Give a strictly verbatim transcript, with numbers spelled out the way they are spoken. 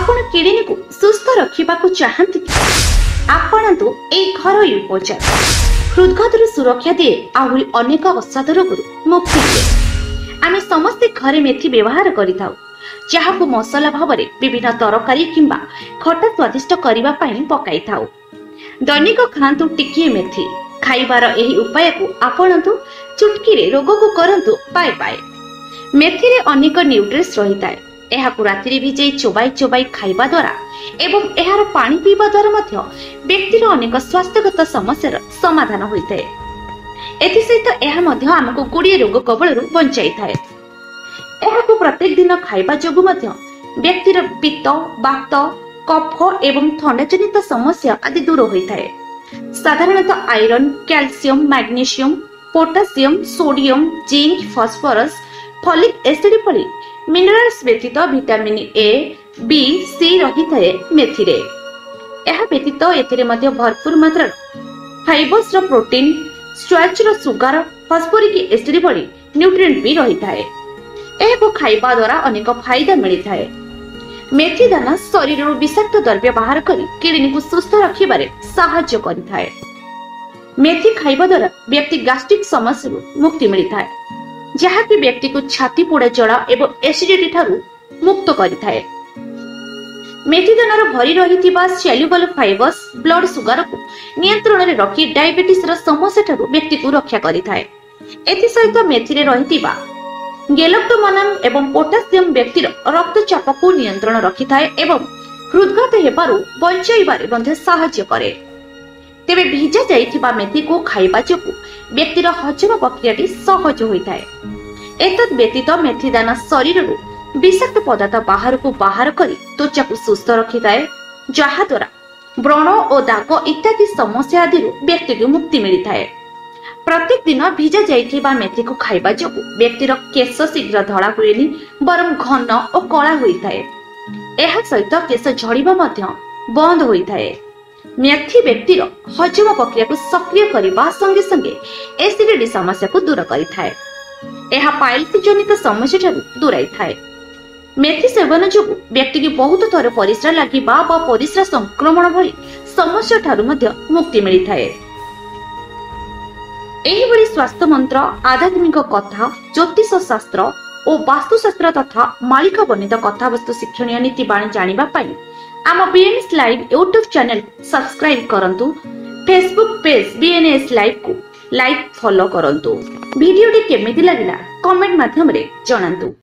आपण किडनी को सुस्थ रखिबा को चाहंती आपणतु ए घरोई उपचार हृदघातर सुरक्षा दिए आहुरी अनेक अवसाद रोगरू मुक्ति दिए। आमे समस्ते घरे मेथी व्यवहार करिथाउ जहाको मसला भाबरे विभिन्न तरकारी किंबा खटा स्वादिष्ट करिबा पई पकाई थाउ। दैनिक खांतु टिकिए मेथी खाइबार एही उपाय को आपणतु चुटकी रे रोग को करंतु बाय बाय। मेथी रे अनेक न्यूट्रिएंट्स रहिताय। एहाकु रात्रि भिजई चोबाई चोबाई खाइबा द्वारा एवं एहार पानी पीवा द्वारा मध्य व्यक्तिर अनेक स्वास्थ्यगत समस्यार समाधान होइताय। एथि सहित एहा मध्य हमकु गुड़िए रोग कबळरू बंचाई थाए। एहाकु प्रत्येक दिन खाइबा जोगु मध्य व्यक्तिर पित्त वात कफ एवं थंडा जनित समस्या आदि दूर होइताय। साधारणतः iron calcium magnesium potassium sodium zinc phosphorus folic acid भली मिनरल्स व्यतीत विटामिन ए बी सी रही थाए मेथी रे। एहा व्यतीत एथिरे मध्य भरपूर मात्रा फाइबर्स रो प्रोटीन स्टार्च रो सुगर फास्फोरिक एसिड भली न्यूट्रिएंट भी रही थाए। एहाको खाइबा द्वारा अनेक फायदा मिली थाए। मेथी दाना शरीर रो विषाक्त द्रव्य बाहर करी किडनी को सुस्थ रखिबारे सहायता करि थाए। मेथी खाइबा द्वारा व्यक्ति गास्ट्रिक समस्या रो मुक्ति मिली थाए जहा कि व्यक्ति को छाती पोड़ा जड़ा एवं एसिडिटी ठारू मुक्त करि थाए। मेथी दानार भरी रहिथिबा सेल्युबल फाइबर्स ब्लड सुगर को नियंत्रण रे रखी डायबिटीज रो समस्या ठारू व्यक्ति को रक्षा करि थाए। एथि सहित मेथी रे रहिथिबा गेलक्टोमनम एवं पोटासियम व्यक्तिर रक्तचाप को नियंत्रण रखि थाए एवं हृदघात हेबारु बंचाइबारे मध्ये सहायता करे। तेबे भिजा जाइथिबा मेथी को खाइबा जोगु व्यक्तिर हजम प्रक्रियाटी सहज होइथाए। एतद व्यतीत मेथी दाना शरीररु विषाक्त पदार्थ बाहर को बाहर करी त्वचा को सुस्थ रखिथाए जहा द्वारा व्रण और दाग इत्यादि समस्या आदि व्यक्ति को मुक्ति मिली थाए। प्रत्येक दिन भिजा जाइथिबा मेथी को खाइबा जोगु व्यक्तिर केश शीघ्र धड़ा हुएनी बरम घन और कला होइथाए। एहा सहित केश झड़िबा मध्य बंद होइथाए। मेथी व्यक्तिर हजम प्रक्रिया को सक्रिय करबा संगे संगे एसिडिटी समस्या को दूर करिथाए। एहा पाइल्स जनित समस्या ठारू दूराई थाए। मेथी सेवन जोगु व्यक्ति की बहुत थर परिस्रा लागिबा बा परिस्रा संक्रमण भली समस्या ठारू मध्य मुक्ति मिली थाए। एही भली स्वास्थ्य मंत्र आध्यात्मिक कथा ज्योतिष शास्त्र और वास्तुशास्त्र तथा मालिका बनित कथा वस्तु शिक्षणीय नीति बाणी जानिबा पई आम BNS live YouTube channel subscribe करंतु। फेसबुक पेज बीएनएस लाइव को लाइक फॉलो करंतु। वीडियो टी केमिति लागिला कमेंट माध्यम रे जणांतु।